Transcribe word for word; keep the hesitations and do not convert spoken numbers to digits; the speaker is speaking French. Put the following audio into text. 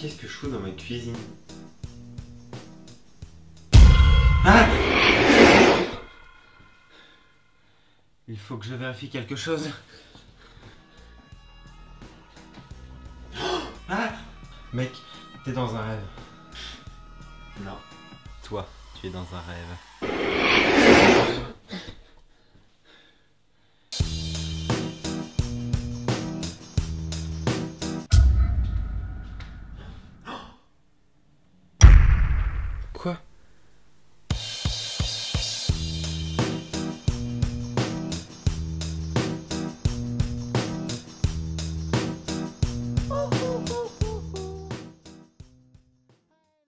qu'est-ce que je fous dans ma cuisine? Ah! Il faut que je vérifie quelque chose. Ah! Mec, t'es dans un rêve. Non. Toi, tu es dans un rêve.